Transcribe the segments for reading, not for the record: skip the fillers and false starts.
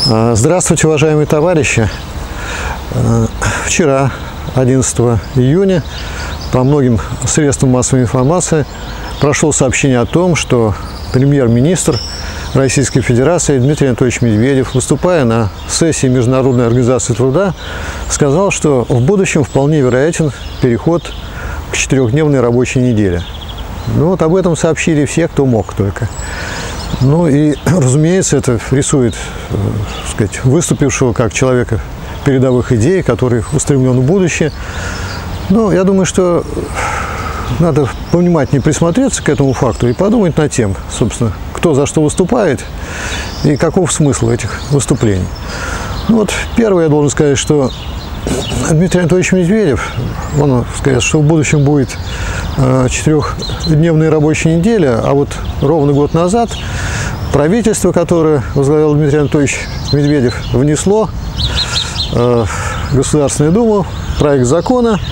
Здравствуйте, уважаемые товарищи! Вчера, 11 июня, по многим средствам массовой информации прошло сообщение о том, что премьер-министр Российской Федерации Дмитрий Анатольевич Медведев, выступая на сессии Международной организации труда, сказал, что в будущем вполне вероятен переход к 4-дневной рабочей неделе. Ну вот об этом сообщили все, кто мог только. Ну и, разумеется, это рисует, так сказать, выступившего как человека передовых идей, который устремлен в будущее. Но я думаю, что надо повнимательнее присмотреться к этому факту и подумать над тем, собственно, кто за что выступает и каков смысл этих выступлений. Ну вот, первое, я должен сказать, что Дмитрий Анатольевич Медведев, он сказал, что в будущем будет 4-дневная рабочая неделя, а вот ровно год назад правительство, которое возглавлял Дмитрий Анатольевич Медведев, внесло в Государственную Думу проект закона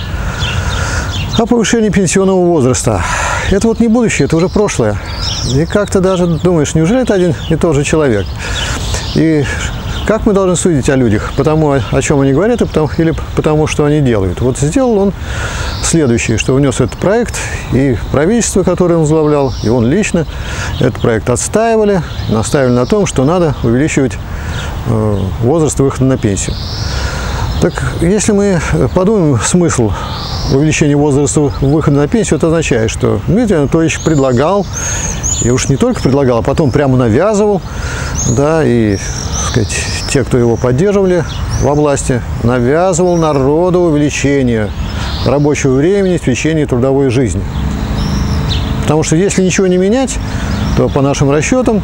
о повышении пенсионного возраста. Это вот не будущее, это уже прошлое. И как-то даже думаешь, неужели это один и тот же человек? И как мы должны судить о людях? Потому, о чем они говорят, или потому, что они делают? Вот сделал он следующее, что внес этот проект, и правительство, которое он возглавлял, и он лично этот проект отстаивали, настаивали на том, что надо увеличивать возраст выхода на пенсию. Так, если мы подумаем смысл увеличения возраста выхода на пенсию, это означает, что Дмитрий Анатольевич предлагал, и уж не только предлагал, а потом прямо навязывал, да, и, так сказать, те, кто его поддерживали во власти, навязывал народу увеличение рабочего времени в течение трудовой жизни. Потому что если ничего не менять, то по нашим расчетам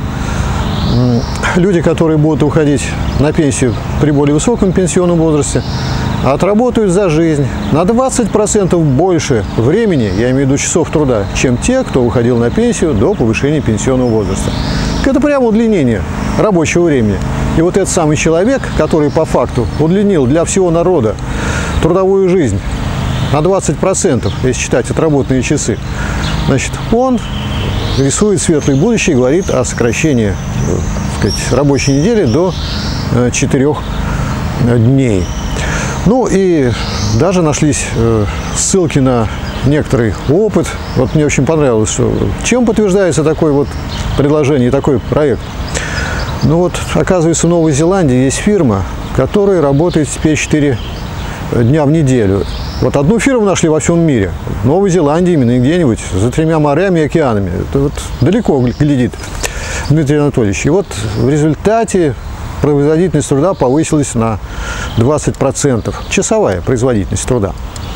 люди, которые будут уходить на пенсию при более высоком пенсионном возрасте, отработают за жизнь на 20% больше времени, я имею в виду часов труда, чем те, кто уходил на пенсию до повышения пенсионного возраста. Это прямо удлинение рабочего времени. И вот этот самый человек, который по факту удлинил для всего народа трудовую жизнь на 20%, если считать отработанные часы, значит, он рисует светлое будущее и говорит о сокращении, так сказать, рабочей недели до 4 дней. Ну и даже нашлись ссылки на некоторый опыт. Вот мне очень понравилось, что чем подтверждается такое вот предложение, такой проект. Ну вот, оказывается, в Новой Зеландии есть фирма, которая работает теперь 4 дня в неделю. Вот одну фирму нашли во всем мире. В Новой Зеландии, именно где-нибудь за 3 морями и океанами. Это вот далеко глядит Дмитрий Анатольевич. И вот в результате производительность труда повысилась на 20%. Часовая производительность труда.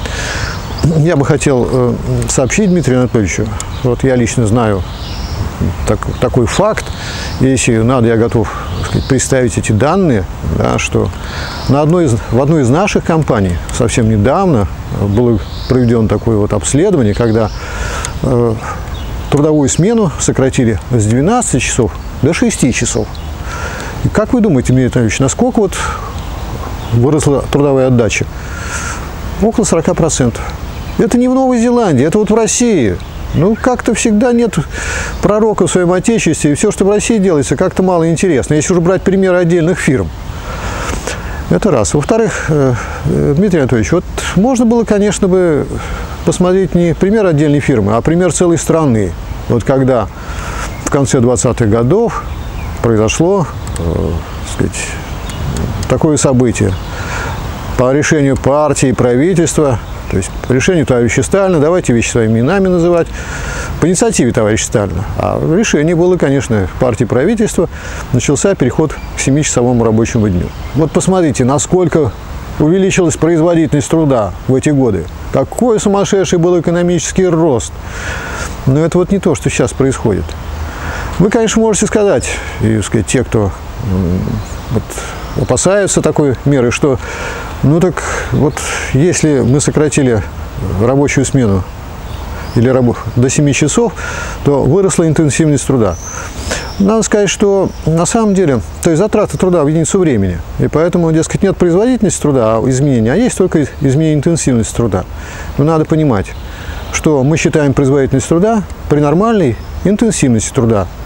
Я бы хотел сообщить Дмитрию Анатольевичу, вот я лично знаю такой факт, если надо, я готов, так сказать, представить эти данные, да, что в одной из наших компаний совсем недавно было проведено такое вот обследование, когда трудовую смену сократили с 12 часов до 6 часов. И как вы думаете, Дмитрий Анатольевич, насколько вот выросла трудовая отдача? Около 40%. Это не в Новой Зеландии, это вот в России. Ну, как-то всегда нет пророка в своем отечестве, и все, что в России делается, как-то мало интересно, если уже брать примеры отдельных фирм. Это раз. Во-вторых, Дмитрий Анатольевич, вот можно было, конечно, бы посмотреть не пример отдельной фирмы, а пример целой страны. Вот когда в конце 20-х годов произошло, так сказать, такое событие. По решению партии и правительства, то есть по решению товарища Сталина, давайте вещи своими именами называть, по инициативе товарища Сталина. А решение было, конечно, партии и правительства, начался переход к 7-часовому рабочему дню. Вот посмотрите, насколько увеличилась производительность труда в эти годы. Какой сумасшедший был экономический рост. Но это вот не то, что сейчас происходит. Вы, конечно, можете сказать, и, так сказать, те, кто вот опасаются такой меры, что, ну так вот, если мы сократили рабочую смену или до 7 часов, то выросла интенсивность труда. Надо сказать, что на самом деле, то есть затраты труда в единицу времени, и поэтому, дескать, нет производительности труда, изменения, а есть только изменение интенсивности труда. Но надо понимать, что мы считаем производительность труда при нормальной интенсивности труда.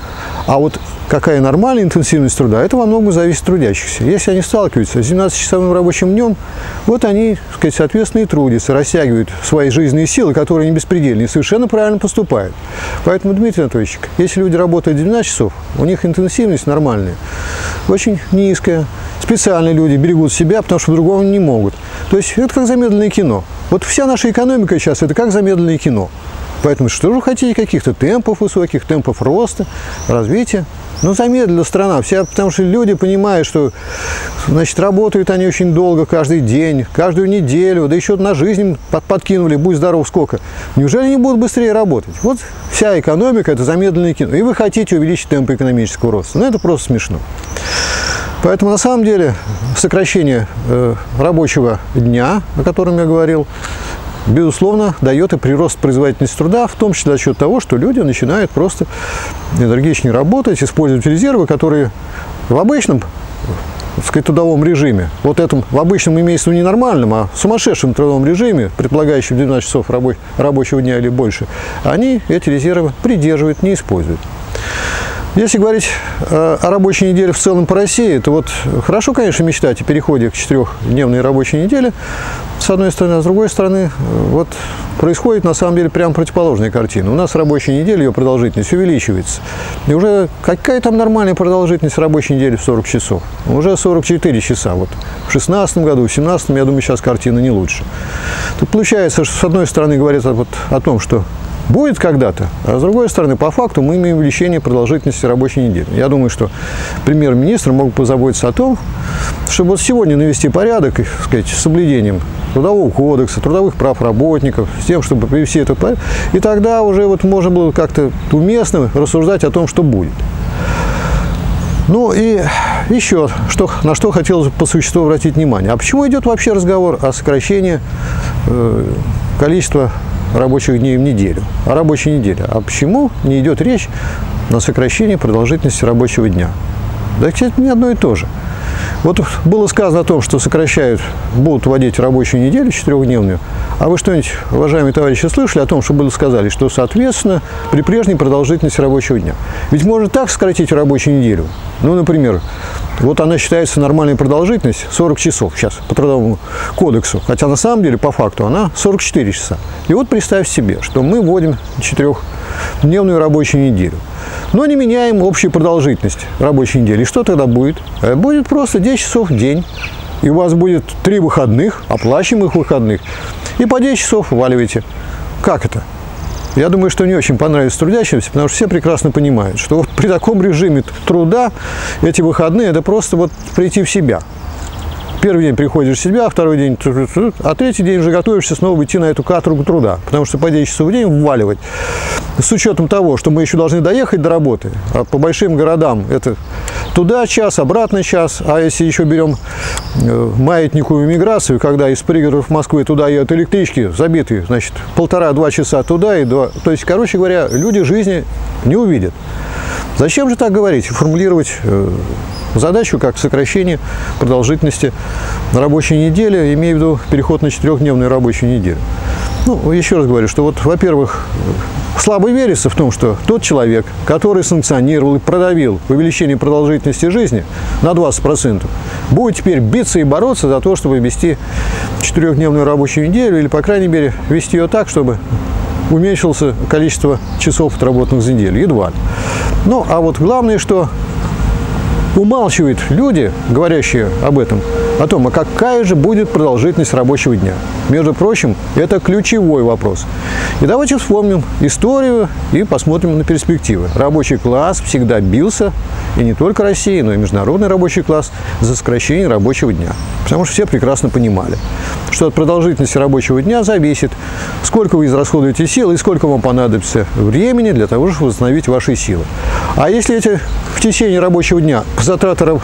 А вот какая нормальная интенсивность труда, это во многом зависит от трудящихся. Если они сталкиваются с 17-часовым рабочим днем, вот они, так сказать, соответственно, и трудятся, растягивают свои жизненные силы, которые не беспредельные, и совершенно правильно поступают. Поэтому, Дмитрий Анатольевич, если люди работают 12 часов, у них интенсивность нормальная, очень низкая. Специальные люди берегут себя, потому что по-другому не могут. То есть это как замедленное кино. Вот вся наша экономика сейчас – это как замедленное кино. Поэтому что же вы хотите, каких-то темпов высоких, темпов роста, развития? Ну, замедлила страна вся, потому что люди понимают, что, значит, работают они очень долго, каждый день, каждую неделю, да еще на жизнь подкинули, будь здоров, сколько. Неужели они будут быстрее работать? Вот вся экономика – это замедленное кино. И вы хотите увеличить темпы экономического роста. Ну, это просто смешно. Поэтому, на самом деле, сокращение рабочего дня, о котором я говорил, безусловно, дает и прирост производительности труда, в том числе за счет того, что люди начинают просто энергичнее работать, использовать резервы, которые в обычном, так сказать, трудовом режиме, вот этом в обычном имеется не нормальном, а сумасшедшем трудовом режиме, предполагающем 12 часов рабочего дня или больше, они эти резервы придерживают, не используют. Если говорить о рабочей неделе в целом по России, то вот хорошо, конечно, мечтать о переходе к 4-дневной рабочей неделе, с одной стороны, а с другой стороны, вот происходит на самом деле прямо противоположная картина. У нас рабочая неделя, ее продолжительность увеличивается. И уже какая там нормальная продолжительность рабочей недели в 40 часов? Уже 44 часа. Вот в 2016 году, в 2017, я думаю, сейчас картина не лучше. Тут получается, что с одной стороны говорят вот о том, что будет когда-то, а с другой стороны, по факту мы имеем увеличение продолжительности рабочей недели. Я думаю, что премьер-министр мог бы позаботиться о том, чтобы вот сегодня навести порядок, так сказать, с соблюдением Трудового кодекса, трудовых прав работников, с тем, чтобы привести это в порядок. И тогда уже вот можно было как-то уместно рассуждать о том, что будет. Ну и еще, на что хотелось бы по существу обратить внимание. А почему идет вообще разговор о сокращении количества рабочих дней в неделю, о рабочей неделе? А почему не идет речь на сокращении продолжительности рабочего дня? Да, кстати, не одно и то же. Вот было сказано о том, что будут вводить рабочую неделю 4-дневную. А вы что-нибудь, уважаемые товарищи, слышали о том, что было сказали, что, соответственно, при прежней продолжительности рабочего дня? Ведь можно так сократить рабочую неделю. Ну, например, вот она считается нормальной продолжительность 40 часов сейчас по Трудовому кодексу. Хотя на самом деле, по факту, она 44 часа. И вот представь себе, что мы вводим 4-дневную рабочую неделю. Но не меняем общую продолжительность рабочей недели. И что тогда будет? Будет просто 10 часов в день. И у вас будет 3 выходных, оплачиваемых выходных. И по 10 часов вваливаете. Как это? Я думаю, что не очень понравится трудящимся, потому что все прекрасно понимают, что вот при таком режиме труда эти выходные – это просто вот прийти в себя. Первый день приходишь в себя, второй день, а третий день уже готовишься снова идти на эту каторгу труда, потому что по 10 часов в день вваливать. С учетом того, что мы еще должны доехать до работы, а по большим городам это туда час, обратно час, а если еще берем маятниковую миграцию, когда из пригородов Москвы туда едут электрички забитые, значит, 1,5-2 часа туда и 2. То есть, короче говоря, люди жизни не увидят. Зачем же так говорить, формулировать задачу как сокращение продолжительности рабочей недели, имея в виду переход на 4-дневную рабочую неделю? Ну, еще раз говорю, что вот, во-первых, слабо верится в том, что тот человек, который санкционировал и продавил увеличение продолжительности жизни на 20%, будет теперь биться и бороться за то, чтобы ввести 4-дневную рабочую неделю, или, по крайней мере, ввести ее так, чтобы уменьшилось количество часов отработанных за неделю. Едва ли. Ну, а вот главное, что умалчивают люди, говорящие об этом, о том, а какая же будет продолжительность рабочего дня. Между прочим, это ключевой вопрос. И давайте вспомним историю и посмотрим на перспективы. Рабочий класс всегда бился, и не только Россия, но и международный рабочий класс, за сокращение рабочего дня. Потому что все прекрасно понимали, что от продолжительности рабочего дня зависит, сколько вы израсходуете сил и сколько вам понадобится времени для того, чтобы восстановить ваши силы. А если в течение рабочего дня затраты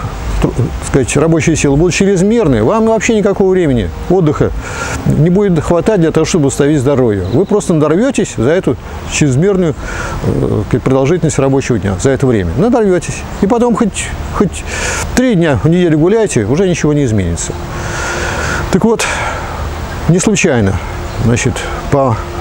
рабочей силы будут чрезмерные, вам вообще никакого времени, отдыха не будет хватать для того, чтобы восстановить здоровье. Вы просто надорветесь за эту чрезмерную продолжительность рабочего дня, за это время. Надорветесь. И потом хоть 3 дня в неделю гуляйте, уже ничего не изменится. Так вот, не случайно, значит, по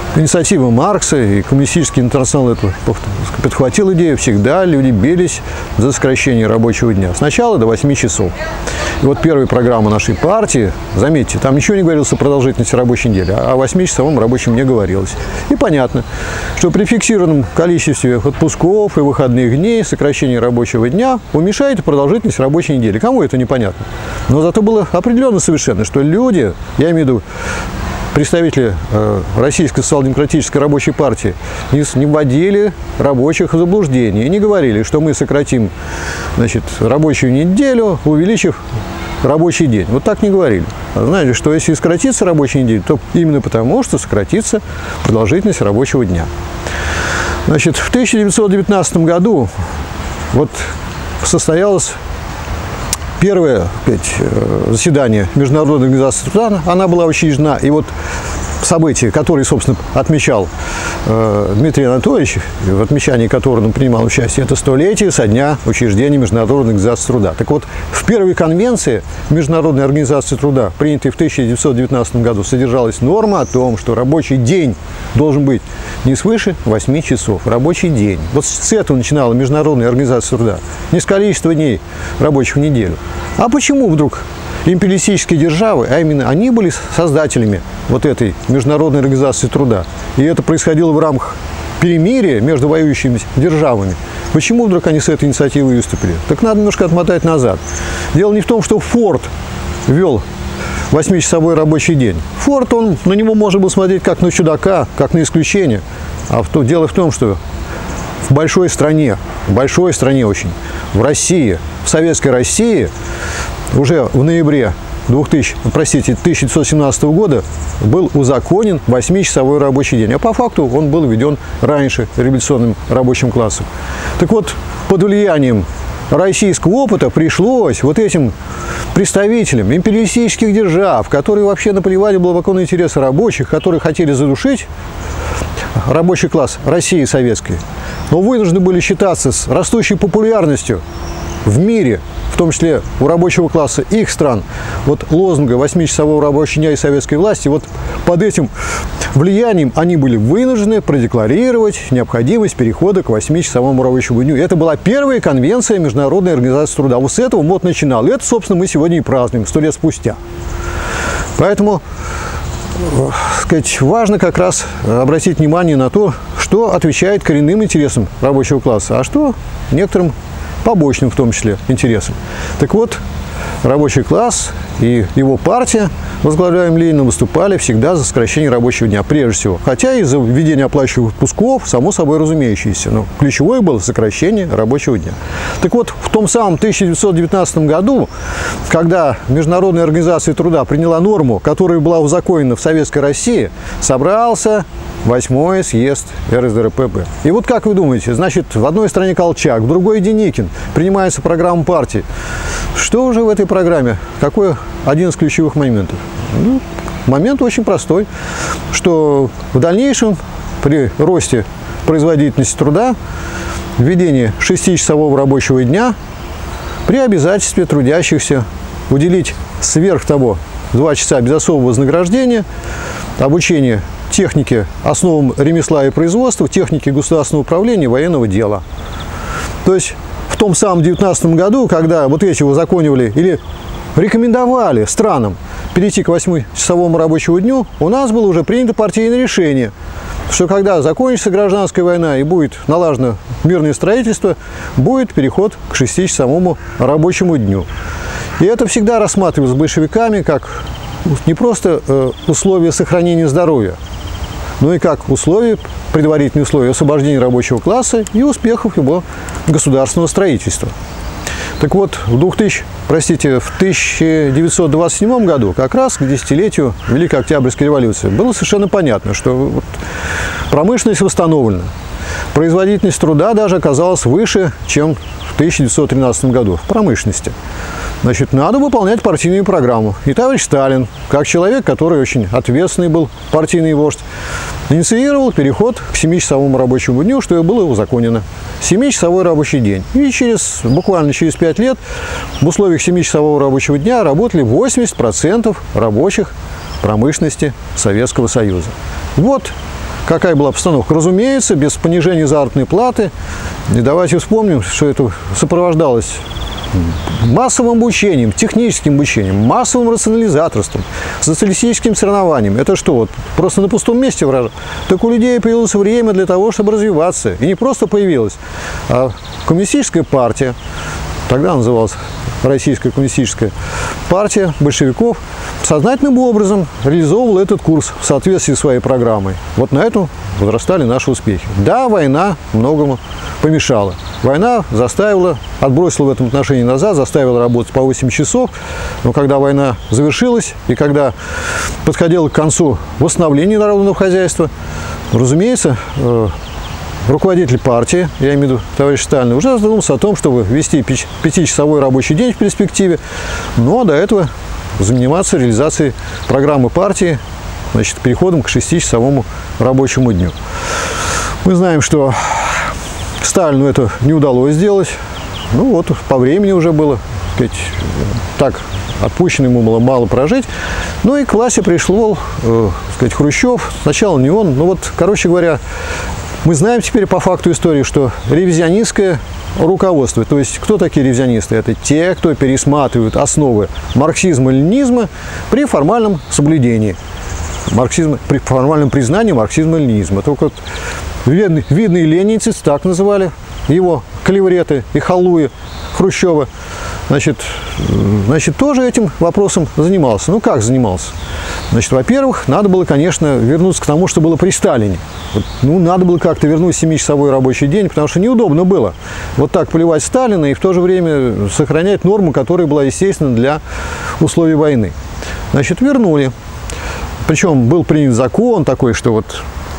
инициатива Маркса и коммунистический интернационал это подхватил идею. Всегда люди бились за сокращение рабочего дня. Сначала до 8 часов. И вот первая программа нашей партии, заметьте, там ничего не говорилось о продолжительности рабочей недели, а о 8-часовом рабочем не говорилось. И понятно, что при фиксированном количестве отпусков и выходных дней сокращение рабочего дня уменьшает продолжительность рабочей недели. Кому это непонятно? Но зато было определенно совершенно, что люди, я имею в виду представители Российской социал-демократической рабочей партии, не вводили рабочих в заблуждение и не говорили, что мы сократим, значит, рабочую неделю, увеличив рабочий день. Вот так не говорили. А знаете, что если сократится рабочая неделя, то именно потому, что сократится продолжительность рабочего дня. Значит, в 1919 году вот состоялось первое заседание Международной организации труда, она была учреждена, и вот события, которые, собственно, отмечал Дмитрий Анатольевич, в отмечании которого он принимал участие, это 100-летие со дня учреждения Международной организации труда. Так вот, в первой конвенции Международной организации труда, принятой в 1919 году, содержалась норма о том, что рабочий день должен быть не свыше 8 часов. Рабочий день. Вот с этого начинала Международная организация труда. Не с количества дней рабочих в неделю. А почему вдруг империалистические державы, а именно они были создателями вот этой Международной организации труда, и это происходило в рамках перемирия между воюющими державами, почему вдруг они с этой инициативой выступили? Так надо немножко отмотать назад. Дело не в том, что Форд ввел 8-часовой рабочий день. Форд, на него можно было смотреть как на чудака, как на исключение. А дело в том, что в большой стране очень, в России, в Советской России, уже в ноябре 1917 года был узаконен 8-часовой рабочий день. А по факту он был введен раньше революционным рабочим классом. Так вот, под влиянием российского опыта пришлось вот этим представителям империалистических держав, которые вообще наплевали глубоко на интересы рабочих, которые хотели задушить рабочий класс России советской, но вынуждены были считаться с растущей популярностью в мире, в том числе у рабочего класса их стран, вот лозунга 8-часового рабочего дня и советской власти, вот под этим влиянием они были вынуждены продекларировать необходимость перехода к 8-часовому рабочему дню. Это была первая конвенция Международной организации труда. Вот с этого МОД начинал. И это, собственно, мы сегодня и празднуем, 100 лет спустя. Поэтому, сказать, важно как раз обратить внимание на то, что отвечает коренным интересам рабочего класса, а что некоторым побочным, в том числе, интересам. Так вот, рабочий класс и его партия, возглавляемая Лениным, выступали всегда за сокращение рабочего дня, прежде всего. Хотя и за введение оплачиваемых отпусков, само собой разумеющееся. Но ключевое было сокращение рабочего дня. Так вот, в том самом 1919 году, когда Международная организация труда приняла норму, которая была узаконена в Советской России, собрался 8-й съезд РСДРПб. И вот как вы думаете, значит, в одной стране Колчак, в другой Деникин, принимается программа партии. Что уже в этой программе? Какой один из ключевых моментов? Ну, момент очень простой, что в дальнейшем при росте производительности труда, введении 6-часового рабочего дня, при обязательстве трудящихся уделить сверх того 2 часа без особого вознаграждения обучение технике основам ремесла и производства, технике государственного управления, военного дела. То есть в том самом 19 году, когда вот эти узаконивали или рекомендовали странам перейти к 8-часовому рабочему дню, у нас было уже принято партийное решение, что когда закончится гражданская война и будет налажено мирное строительство, будет переход к 6-часовому рабочему дню. И это всегда рассматривалось большевиками как не просто условия сохранения здоровья, но и как предварительные условия освобождения рабочего класса и успехов его государственного строительства. Так вот, в 1927 году, как раз к десятилетию Великой Октябрьской революции, было совершенно понятно, что промышленность восстановлена. Производительность труда даже оказалась выше, чем в 1913 году в промышленности. Значит, надо выполнять партийную программу. И товарищ Сталин, как человек, который очень ответственный был партийный вождь, инициировал переход к 7-часовому рабочему дню, что и было узаконено. 7-часовой рабочий день. И буквально через 5 лет в условиях 7-часового рабочего дня работали 80% рабочих промышленности Советского Союза. Вот какая была обстановка? Разумеется, без понижения заработной платы. И давайте вспомним, что это сопровождалось массовым обучением, техническим обучением, массовым рационализаторством, социалистическим соревнованием. Это что, вот просто на пустом месте выражать? Так у людей появилось время для того, чтобы развиваться. И не просто появилась, а коммунистическая партия, тогда называлась Российская коммунистическая партия большевиков, сознательным образом реализовывала этот курс в соответствии с своей программой. Вот на этом возрастали наши успехи. Да, война многому помешала. Война заставила, отбросила в этом отношении назад, заставила работать по 8 часов. Но когда война завершилась и когда подходило к концу восстановление народного хозяйства, разумеется, руководитель партии, я имею в виду товарищ Сталин, уже задумался о том, чтобы ввести 5-часовой рабочий день в перспективе, но до этого заниматься реализацией программы партии, значит, переходом к 6-часовому рабочему дню. Мы знаем, что Сталину это не удалось сделать. Ну вот, по времени уже было, так отпущено ему было мало прожить. Ну и к власти пришел, Хрущев. Сначала не он, но вот, короче говоря, мы знаем теперь по факту истории, что ревизионистское руководство, то есть кто такие ревизионисты? Это те, кто пересматривают основы марксизма и ленинизма при формальном соблюдении марксизма, при формальном признании марксизма и ленинизма. Только вот видные ленинцы, так называли его клевреты и халуи Хрущева, значит, тоже этим вопросом занимался. Ну, как занимался? Значит, во-первых, надо было, конечно, вернуться к тому, что было при Сталине. Ну, надо было как-то вернуть 7-часовой рабочий день, потому что неудобно было вот так поливать Сталина и в то же время сохранять норму, которая была естественна для условий войны. Значит, вернули. Причем был принят закон такой, что вот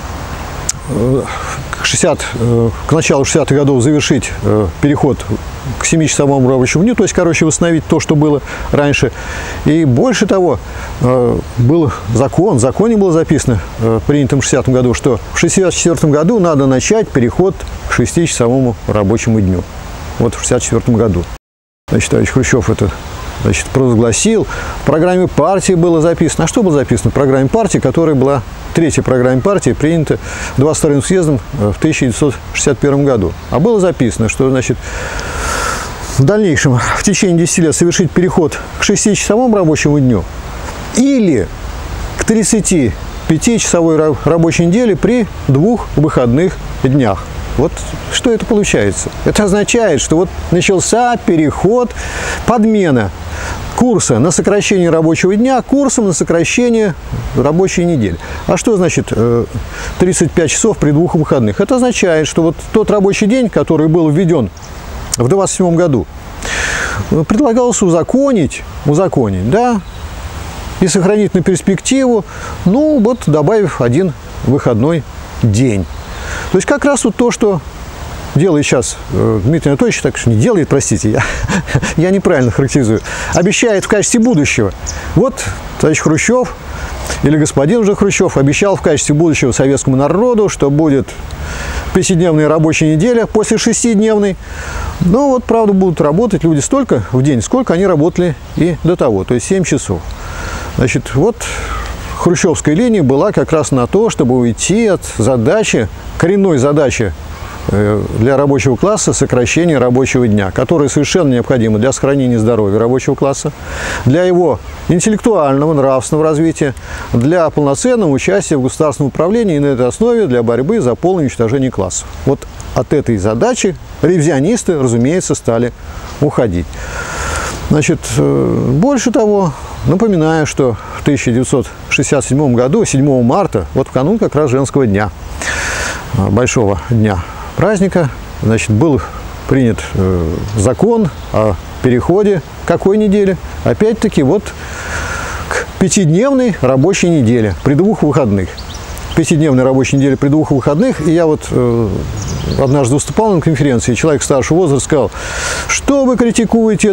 к началу 60-х годов завершить переход к 7-часовому рабочему дню, то есть, короче, восстановить то, что было раньше. И больше того, был закон, в законе было записано, принятым в 60-м году, что в 64-м году надо начать переход к 6-часовому рабочему дню. Вот в 64-м году. Значит, товарищ Хрущев это, значит, провозгласил. В программе партии было записано. А что было записано в программе партии, которая была третья программа партии, принята 22-м съездом в 1961 году? А было записано, что, значит, в дальнейшем, в течение 10 лет совершить переход к 6-часовому рабочему дню или к 35-часовой рабочей неделе при 2 выходных днях. Вот что это получается? Это означает, что вот начался переход, подмена курса на сокращение рабочего дня курсом на сокращение рабочей недели. А что значит 35 часов при 2 выходных? Это означает, что вот тот рабочий день, который был введен в 1927 году, предлагалось узаконить, да, и сохранить на перспективу, ну вот добавив 1 выходной день. То есть как раз вот то, что делает сейчас Дмитрий Анатольевич, так что не делает, простите, я неправильно характеризую, обещает в качестве будущего. Вот товарищ Хрущев, или господин уже Хрущев, обещал в качестве будущего советскому народу, что будет 5-дневная рабочая неделя после 6-дневной. Но вот, правда, будут работать люди столько в день, сколько они работали и до того, то есть 7 часов. Значит, вот хрущевская линия была как раз на то, чтобы уйти от задачи, коренной задачи для рабочего класса сокращения рабочего дня, которое совершенно необходимо для сохранения здоровья рабочего класса, для его интеллектуального, нравственного развития, для полноценного участия в государственном управлении и на этой основе для борьбы за полное уничтожение классов. Вот от этой задачи ревизионисты, разумеется, стали уходить. Значит, больше того, напоминаю, что в 1967 году, 7 марта, вот в канун как раз женского дня, большого дня праздника, значит, был принят закон о переходе какой недели? Опять-таки вот к 5-дневной рабочей неделе при 2 выходных. 5-дневной рабочей неделе при 2 выходных. И я вот однажды выступал на конференции, и человек старшего возраста сказал, что вы критикуете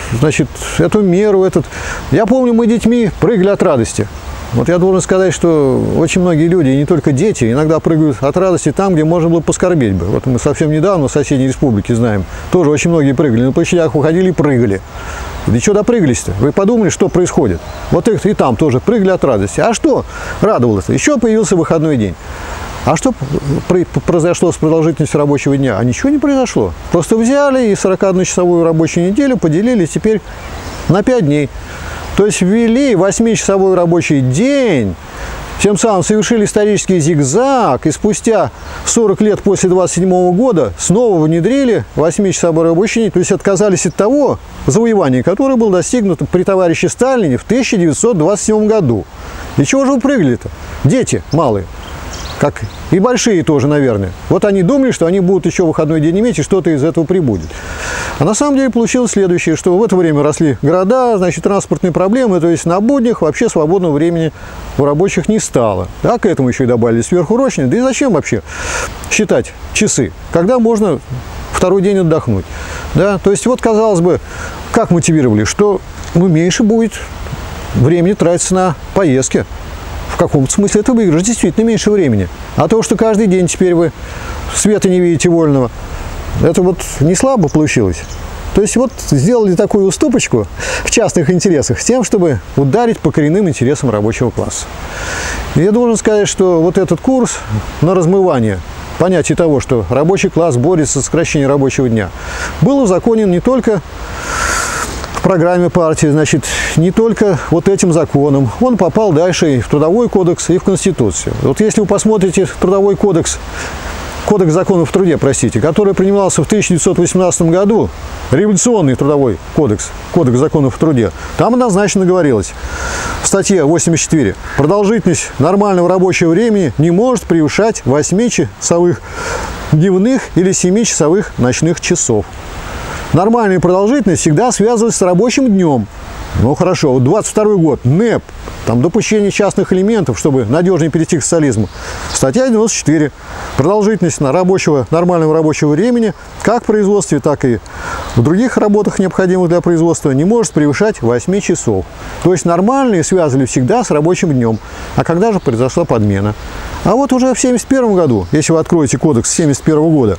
эту меру, Я помню, мы детьми прыгали от радости. Вот я должен сказать, что очень многие люди, и не только дети, иногда прыгают от радости там, где можно было поскорбеть бы. Вот мы совсем недавно в соседней республике знаем, тоже очень многие прыгали, на площадях уходили и прыгали. И что допрыгались-то? Вы подумали, что происходит? Вот и там тоже прыгали от радости. А что радовалось-то? Еще появился выходной день. А что произошло с продолжительностью рабочего дня? А ничего не произошло. Просто взяли и 41-часовую рабочую неделю поделили теперь на 5 дней. То есть ввели 8-часовой рабочий день, тем самым совершили исторический зигзаг, и спустя 40 лет после 1927 года снова внедрили 8-часовой рабочий день, то есть отказались от того завоевания, которое было достигнуто при товарище Сталине в 1927 году. И чего же вы прыгали-то? Дети малые. Как и большие тоже, наверное. Вот они думали, что они будут еще выходной день иметь, и что-то из этого прибудет. А на самом деле получилось следующее, что в это время росли города, значит, транспортные проблемы, то есть на буднях вообще свободного времени у рабочих не стало. А к этому еще и добавили сверхурочные. Да и зачем вообще считать часы, когда можно второй день отдохнуть? Да? То есть вот, казалось бы, как мотивировали, что меньше будет времени тратиться на поездки. В каком-то смысле это выигрыш, действительно меньше времени. А то, что каждый день теперь вы света не видите вольного, это вот не слабо получилось. То есть вот сделали такую уступочку в частных интересах с тем, чтобы ударить по коренным интересам рабочего класса. И я должен сказать, что вот этот курс на размывание понятия того, что рабочий класс борется с сокращением рабочего дня, был узаконен не только в программе партии, значит, не только вот этим законом. Он попал дальше и в Трудовой кодекс, и в Конституцию. Вот если вы посмотрите Трудовой кодекс, Кодекс законов в труде, простите, который принимался в 1918 году, революционный Трудовой кодекс, Кодекс законов в труде, там однозначно говорилось в статье 84: продолжительность нормального рабочего времени не может превышать 8-часовых дневных или 7-часовых ночных часов. Нормальная продолжительность всегда связывалась с рабочим днем. Ну хорошо, вот 22 год, НЭП, там допущение частных элементов, чтобы надежнее перейти к социализму. Статья 94. Продолжительность нормального рабочего времени, как в производстве, так и в других работах, необходимых для производства, не может превышать 8 часов. То есть нормальные связывали всегда с рабочим днем. А когда же произошла подмена? А вот уже в 1971 году, если вы откроете кодекс 1971 года,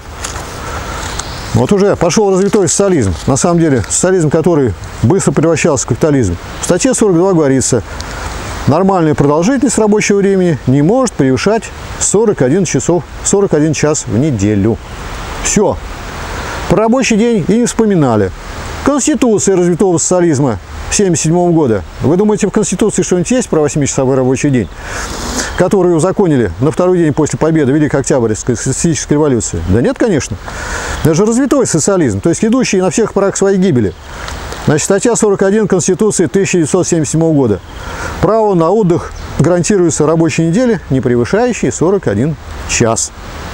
вот уже пошел развитой социализм. На самом деле, социализм, который быстро превращался в капитализм. В статье 42 говорится: нормальная продолжительность рабочего времени не может превышать 41 час в неделю. Все. Про рабочий день и не вспоминали. Конституция развитого социализма 1977 года. Вы думаете, в Конституции что-нибудь есть про 8-часовой рабочий день, который узаконили на второй день после победы Великой Октябрьской социалистической революции? Да нет, конечно. Это же развитой социализм, то есть идущий на всех парах к своей гибели. Значит, статья 41 Конституции 1977 года. Право на отдых гарантируется рабочей неделе, не превышающей 41 час.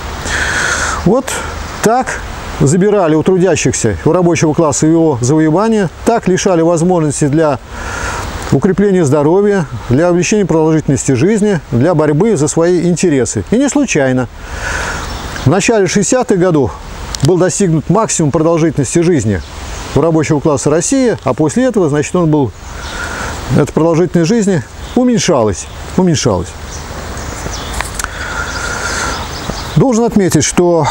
Вот так забирали у трудящихся, у рабочего класса его завоевания, так лишали возможности для укрепления здоровья, для увеличения продолжительности жизни, для борьбы за свои интересы. И не случайно. В начале 60-х годов был достигнут максимум продолжительности жизни у рабочего класса России, а после этого, значит, эта продолжительность жизни уменьшалась. Должен отметить, что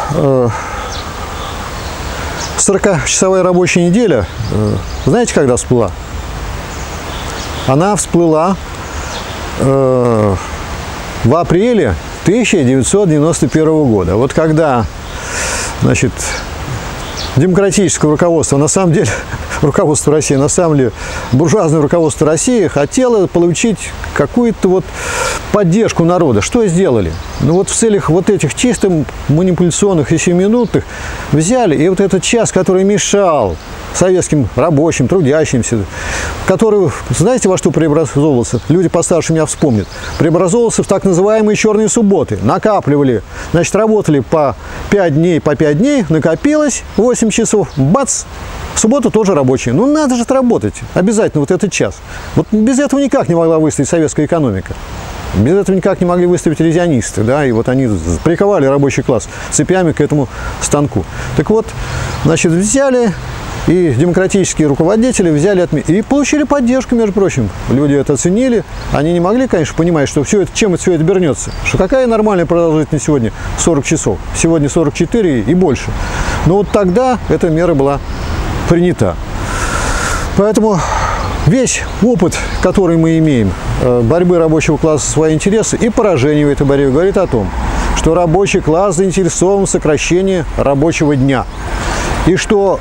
40-часовая рабочая неделя, знаете, когда всплыла? Она всплыла в апреле 1991 года. Вот когда, значит, демократическое руководство, на самом деле, руководство России, на самом деле, буржуазное руководство России хотело получить какую-то вот поддержку народа. Что сделали? Ну вот в целях вот этих чисто манипуляционных и 7-минутных взяли, и вот этот час, который мешал советским рабочим, трудящимся, который, знаете, во что преобразовывался? Люди постарше меня вспомнят. Преобразовывался в так называемые черные субботы. Накапливали, значит, работали по 5 дней, накопилось 8 часов, бац! В субботу тоже рабочие. Ну, надо же отработать. Обязательно вот этот час. Вот без этого никак не могла выстоять советская экономика. Без этого никак не могли выставить ревизионисты, да, и вот они приковали рабочий класс цепями к этому станку. Так вот, значит, взяли, и демократические руководители взяли и получили поддержку, между прочим. Люди это оценили. Они не могли, конечно, понимать, что все это, чем все это обернется. Что какая нормальная продолжительность сегодня? 40 часов. Сегодня 44 и больше. Но вот тогда эта мера была принята. Поэтому весь опыт, который мы имеем, борьбы рабочего класса за свои интересы и поражение в этой борьбе, говорит о том, что рабочий класс заинтересован в сокращении рабочего дня. И что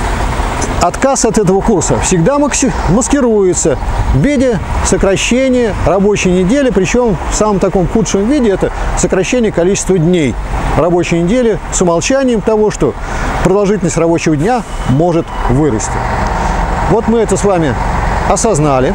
отказ от этого курса всегда маскируется в виде сокращения рабочей недели, причем в самом таком худшем виде это сокращение количества дней рабочей недели с умолчанием того, что продолжительность рабочего дня может вырасти. Вот мы это с вами осознали.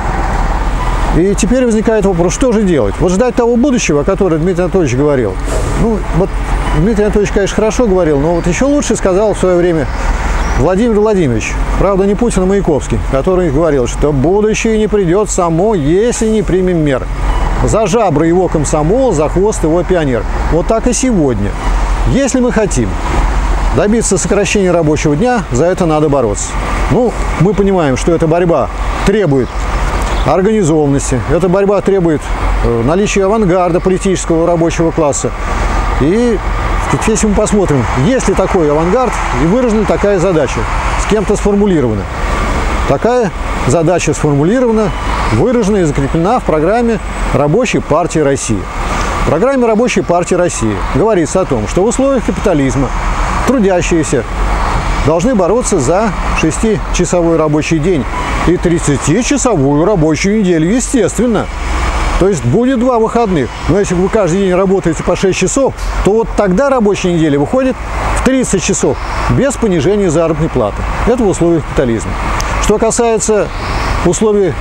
И теперь возникает вопрос, что же делать? Вот ждать того будущего, о котором Дмитрий Анатольевич говорил. Ну, вот Дмитрий Анатольевич, конечно, хорошо говорил, но вот еще лучше сказал в свое время Владимир Владимирович, правда, не Путин, а Маяковский, который говорил, что будущее не придет само, если не примем мер. За жабры его комсомол, за хвост его пионер. Вот так и сегодня. Если мы хотим добиться сокращения рабочего дня, за это надо бороться. Ну, мы понимаем, что эта борьба требует организованности, эта борьба требует наличия авангарда политического рабочего класса. И если мы посмотрим, есть ли такой авангард и выражена такая задача, с кем-то сформулирована. Такая задача сформулирована, выражена и закреплена в программе Рабочей партии России. В программе Рабочей партии России говорится о том, что в условиях капитализма трудящиеся должны бороться за 6-часовой рабочий день и 30-часовую рабочую неделю, естественно. То есть будет 2 выходных. Но если вы каждый день работаете по 6 часов, то вот тогда рабочая неделя выходит в 30 часов без понижения заработной платы. Это в условиях капитализма. Что касается условий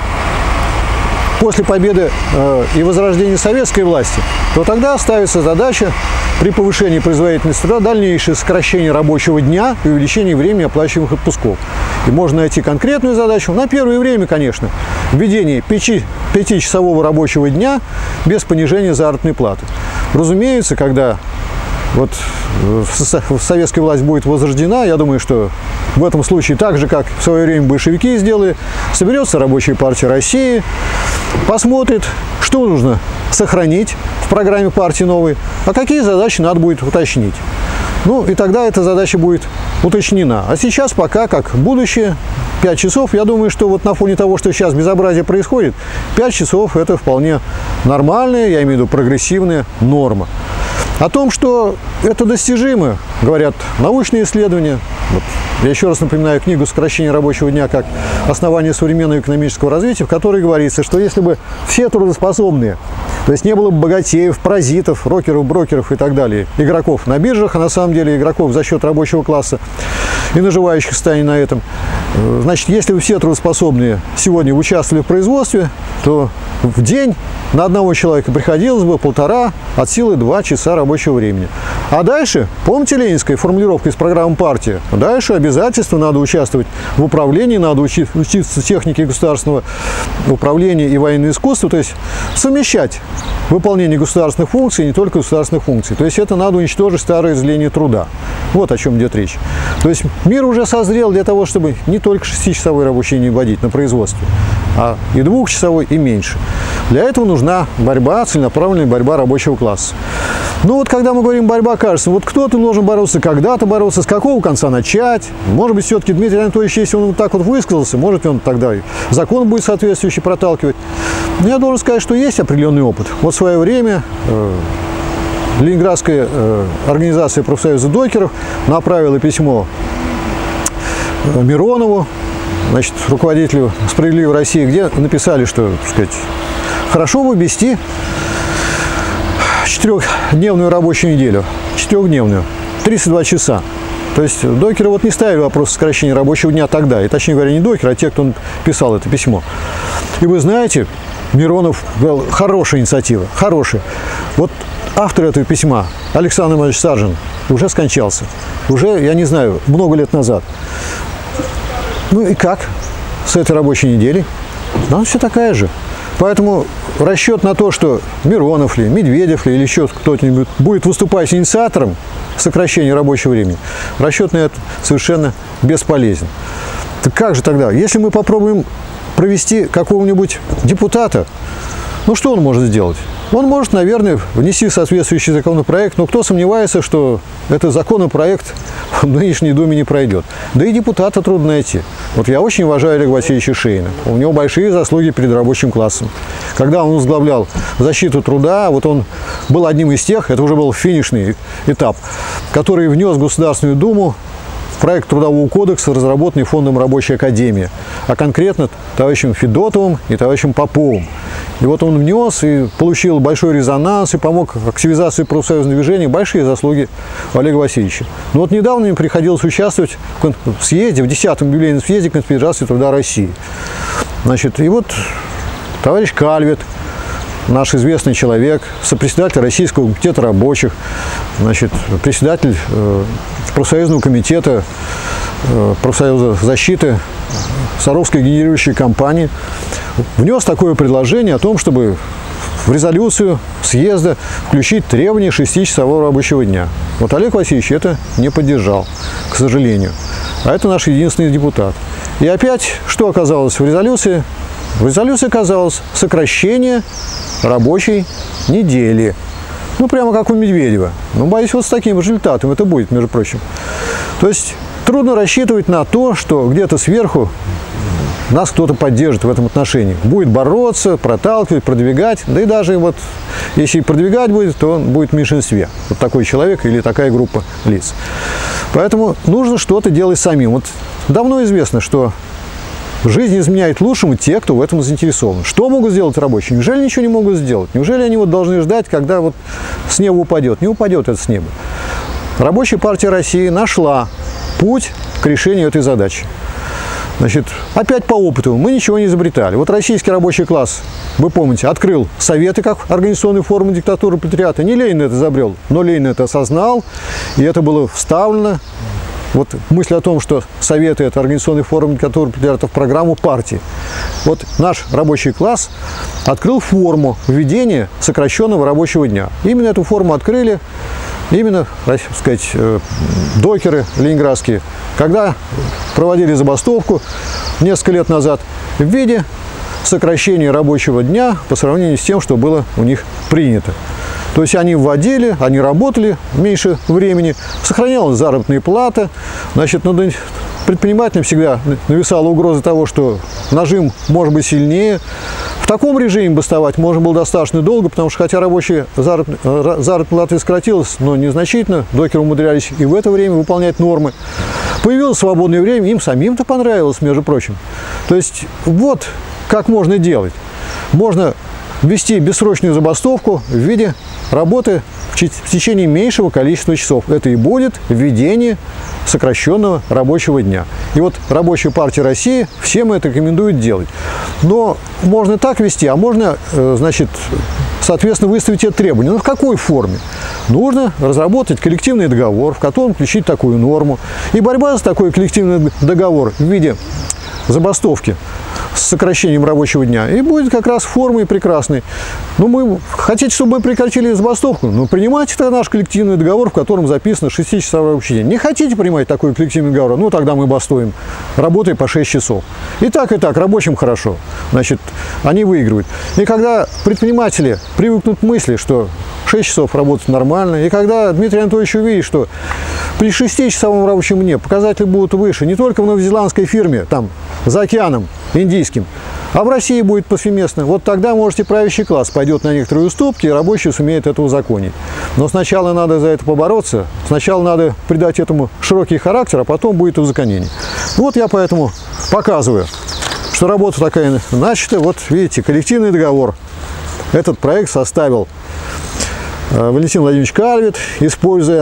после победы и возрождения советской власти, то тогда ставится задача при повышении производительности труда дальнейшее сокращение рабочего дня и увеличение времени оплачиваемых отпусков. И можно найти конкретную задачу на первое время, конечно, введение 5-часового рабочего дня без понижения заработной платы. Разумеется, когда вот советская власть будет возрождена, я думаю, что в этом случае так же, как в свое время большевики сделали, соберется Рабочая партия России, посмотрит, что нужно сохранить в программе партии новой, а какие задачи надо будет уточнить. Ну, и тогда эта задача будет уточнена. А сейчас пока, как будущее, 5 часов, я думаю, что вот на фоне того, что сейчас безобразие происходит, 5 часов – это вполне нормальная, я имею в виду прогрессивная норма. О том, что это достижимо, говорят научные исследования. Вот, я еще раз напоминаю книгу «Сокращение рабочего дня как основание современного экономического развития», в которой говорится, что если бы все трудоспособные, то есть не было бы богатеев, паразитов, рокеров, брокеров и так далее, игроков на биржах, а на самом деле игроков за счет рабочего класса и наживающих состояний на этом, значит, если бы все трудоспособные сегодня участвовали в производстве, то в день на одного человека приходилось бы 1,5, от силы 2 часа рабочего времени. А дальше, помните ленинская формулировка из программы партии? Дальше обязательства надо участвовать в управлении, надо учиться технике государственного управления и военного искусства, то есть совмещать выполнение государственных функций и не только государственных функций. То есть это надо уничтожить старое разделение труда. Вот о чем идет речь. То есть мир уже созрел для того, чтобы не только 6-часовой рабочий день вводить на производстве, а и 2-часовой, и меньше. Для этого нужна борьба, целенаправленная борьба рабочего класса. Ну вот когда мы говорим борьба, кажется, вот кто-то должен бороться, когда-то бороться, с какого конца начать. Может быть, все-таки Дмитрий Анатольевич, если он вот так вот высказался, может, он тогда и закон будет соответствующий проталкивать. Но я должен сказать, что есть определенный опыт. Вот в свое время Ленинградская организация профсоюза докеров направила письмо Миронову, значит, руководителю «Справедливой России», где написали, что, так сказать, хорошо бы ввести 4-дневную рабочую неделю, 4-дневную, 32 часа. То есть докеры вот не ставили вопрос сокращения рабочего дня тогда, и точнее говоря, не докеры, а те, кто писал это письмо. И вы знаете, Миронов говорил, хорошая инициатива, хорошая. Вот автор этого письма, Александр Иванович Саржин, уже скончался. Уже, я не знаю, много лет назад. Ну и как с этой рабочей неделей? Она все такая же. Поэтому расчет на то, что Миронов ли, Медведев ли или еще кто-нибудь будет выступать инициатором сокращения рабочего времени, расчет на это совершенно бесполезен. Так как же тогда? Если мы попробуем провести какого-нибудь депутата, ну что он может сделать? Он может, наверное, внести соответствующий законопроект, но кто сомневается, что этот законопроект в нынешней Думе не пройдет. Да и депутата трудно найти. Вот я очень уважаю Олега Васильевича Шейна. У него большие заслуги перед рабочим классом. Когда он возглавлял защиту труда, вот он был одним из тех, это уже был финишный этап, который внес в Государственную Думу проект Трудового кодекса, разработанный Фондом Рабочей Академии, а конкретно товарищем Федотовым и товарищем Поповым. И вот он внес и получил большой резонанс, и помог активизации профсоюзного движения. Большие заслуги Олега Васильевича. Но вот недавно им приходилось участвовать в съезде, в 10-м юбилейном съезде Конфедерации труда России. Значит, и вот товарищ Кальвет, наш известный человек, сопредседатель Российского комитета рабочих, значит, председатель профсоюзного комитета профсоюза защиты Саровской генерирующей компании, внес такое предложение о том, чтобы в резолюцию съезда включить требование 6-часового рабочего дня. Вот Олег Васильевич это не поддержал, к сожалению. А это наш единственный депутат. И опять, что оказалось в резолюции? В резолюции оказалось сокращение рабочей недели. Ну, прямо как у Медведева. Ну, боюсь, вот с таким результатом это будет, между прочим. То есть трудно рассчитывать на то, что где-то сверху нас кто-то поддержит в этом отношении. Будет бороться, проталкивать, продвигать. Да и даже вот если и продвигать будет, то он будет в меньшинстве. Вот такой человек или такая группа лиц. Поэтому нужно что-то делать самим. Вот давно известно, что жизнь изменяет к лучшему те, кто в этом заинтересован. Что могут сделать рабочие? Неужели ничего не могут сделать? Неужели они вот должны ждать, когда вот с неба упадет? Не упадет это с неба. Рабочая партия России нашла путь к решению этой задачи. Значит, опять по опыту, мы ничего не изобретали. Вот российский рабочий класс, вы помните, открыл советы как организационную форму диктатуры пролетариата. Не Ленин это изобрел, но Ленин это осознал, и это было вставлено. Вот мысль о том, что советы – это организационный форум, который придерживается в программу партии. Вот наш рабочий класс открыл форму введения сокращенного рабочего дня. Именно эту форму открыли, именно, так сказать, докеры ленинградские, когда проводили забастовку несколько лет назад в виде сокращения рабочего дня по сравнению с тем, что было у них принято. То есть они вводили, они работали меньше времени, сохранялась заработная плата. Значит, над предпринимателем всегда нависала угроза того, что нажим может быть сильнее. В таком режиме бастовать можно было достаточно долго, потому что хотя рабочая заработная плата и сократилась, но незначительно, докеры умудрялись и в это время выполнять нормы. Появилось свободное время, им самим-то понравилось, между прочим. То есть вот как можно делать. Можно ввести бессрочную забастовку в виде работы в течение меньшего количества часов. Это и будет введение сокращенного рабочего дня. И вот Рабочая партия России всем это рекомендует делать. Но можно так вести, а можно, значит, соответственно, выставить это требование. Но в какой форме? Нужно разработать коллективный договор, в котором включить такую норму. И борьба за такой коллективный договор в виде забастовки с сокращением рабочего дня, и будет как раз формой прекрасной. Ну, мы хотите, чтобы мы прекратили забастовку? Ну, принимайте тогда наш коллективный договор, в котором записано 6-часовой рабочий день. Не хотите принимать такой коллективный договор? Ну, тогда мы бастуем, работая по 6 часов. И так, рабочим хорошо. Значит, они выигрывают. И когда предприниматели привыкнут к мысли, что 6 часов работать нормально, и когда Дмитрий Анатольевич увидит, что при 6-часовом рабочем дне показатели будут выше, не только в новозеландской фирме, там, за океаном, индийским, а в России будет повсеместно. Вот тогда, может, и правящий класс пойдет на некоторые уступки, и рабочие сумеют это узаконить. Но сначала надо за это побороться, сначала надо придать этому широкий характер, а потом будет узаконение. Вот я поэтому показываю, что работа такая начата. Вот видите, коллективный договор. Этот проект составил Валентин Владимирович Кальвет, используя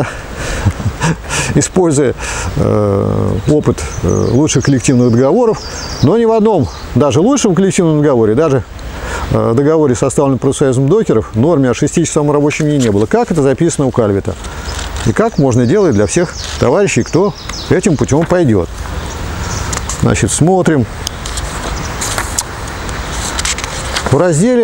опыт лучших коллективных договоров, но ни в одном, даже лучшем коллективном договоре, даже договоре, составленном профсоюзом докеров, норме о 6-часовом рабочем дне не было. Как это записано у Кальвета? И как можно делать для всех товарищей, кто этим путем пойдет. Значит, смотрим. В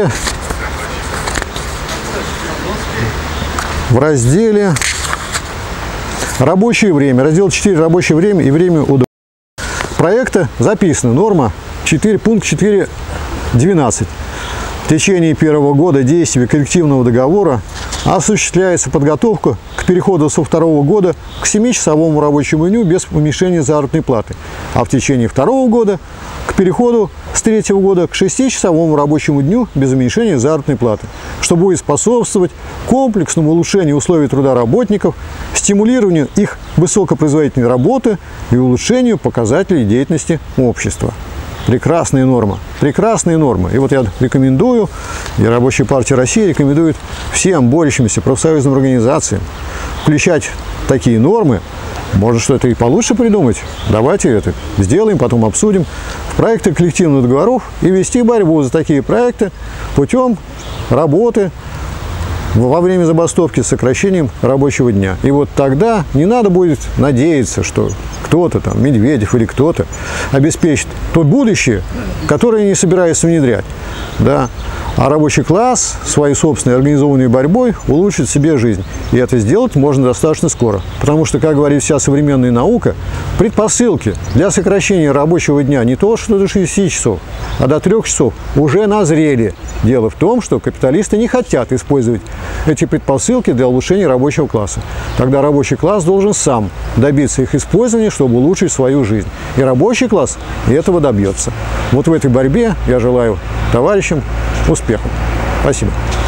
разделе «Рабочее время», раздел 4 «Рабочее время и время удовольствия» проекта записана норма 4, пункт 4.12. В течение первого года действия коллективного договора осуществляется подготовка к переходу со второго года к 7-часовому рабочему дню без уменьшения заработной платы, а в течение второго года к переходу с третьего года к 6-часовому рабочему дню без уменьшения заработной платы, что будет способствовать комплексному улучшению условий труда работников, стимулированию их высокопроизводительной работы и улучшению показателей деятельности общества. Прекрасная норма, прекрасная норма. И вот я рекомендую, и Рабочая партия России рекомендует всем борющимся профсоюзным организациям включать такие нормы. Может, что-то и получше придумать. Давайте это сделаем, потом обсудим в проекты коллективных договоров и вести борьбу за такие проекты путем работы во время забастовки с сокращением рабочего дня. И вот тогда не надо будет надеяться, что кто-то там, Медведев или кто-то, обеспечит то будущее, которое не собирается внедрять. Да? А рабочий класс своей собственной организованной борьбой улучшит себе жизнь. И это сделать можно достаточно скоро. Потому что, как говорит вся современная наука, предпосылки для сокращения рабочего дня не то, что до 6 часов, а до 3 часов уже назрели. Дело в том, что капиталисты не хотят использовать эти предпосылки для улучшения рабочего класса. Тогда рабочий класс должен сам добиться их использования, чтобы улучшить свою жизнь. И рабочий класс этого добьется. Вот в этой борьбе я желаю товарищам успехов. Спасибо.